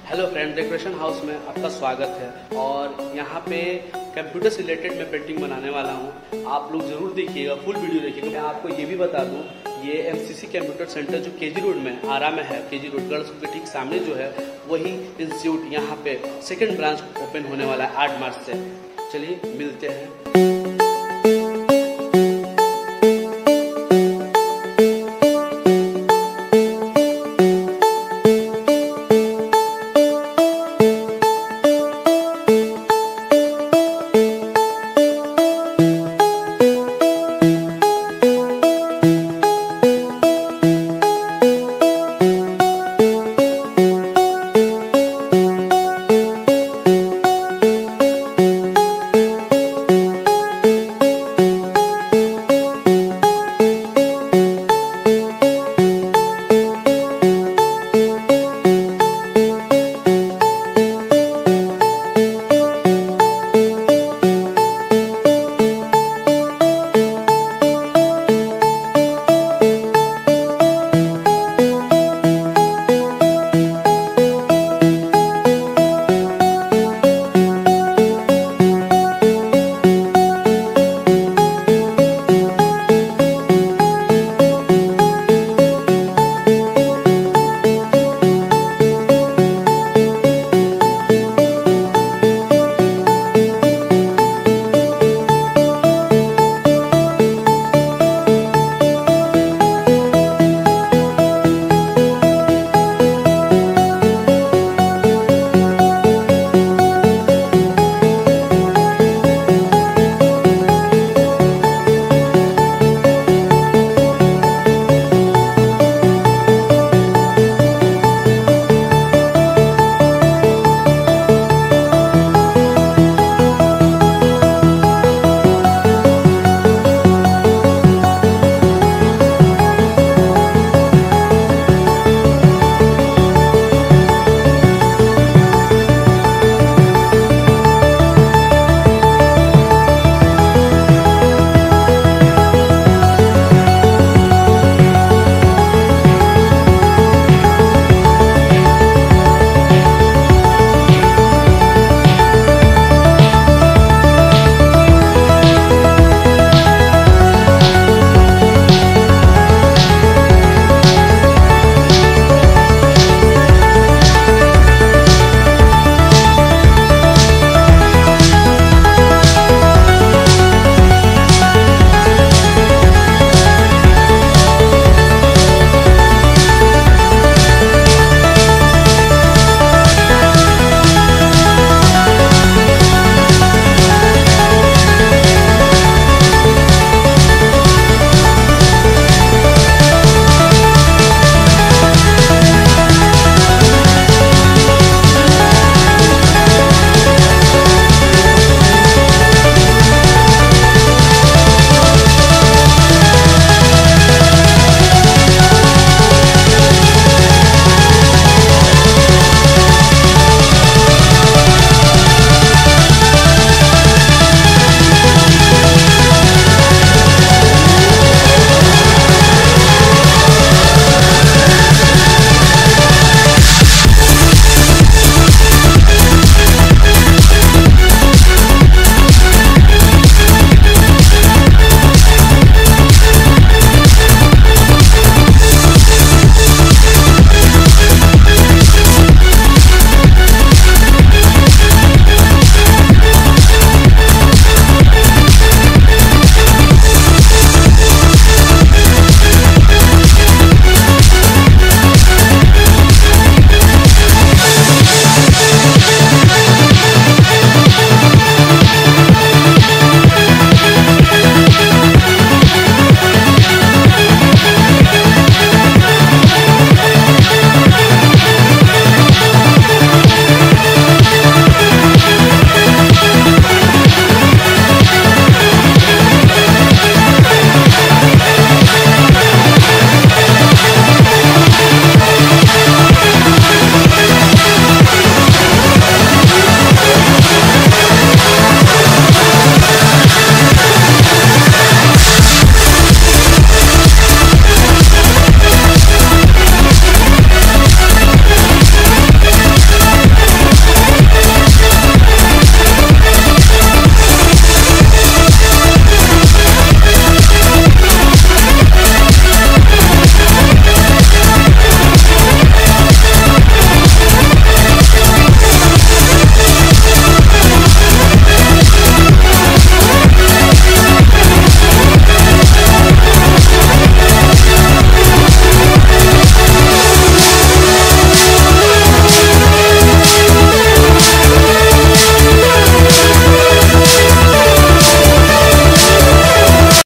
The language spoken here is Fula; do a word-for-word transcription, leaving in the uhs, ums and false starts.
Hello friend, decoration house में आपका स्वागत है। और यहाँ पे कंप्यूटर से रिलेटेड मैं पेंटिंग बनाने वाला हूँ। आप लोग जरूर देखिएगा, फुल वीडियो देखिएगा। मैं आपको ये भी बता दूँ, ये एमसीसी कंप्यूटर सेंटर जो केजी रोड में आरा में है, केजी रोड गर्ल्स के ठीक सामने जो है वही इंस्टीट्यूट यहाँ पे सेकेंड ब्रांच ओपन होने वाला है आठ मार्च से। चलिए मिलते हैं।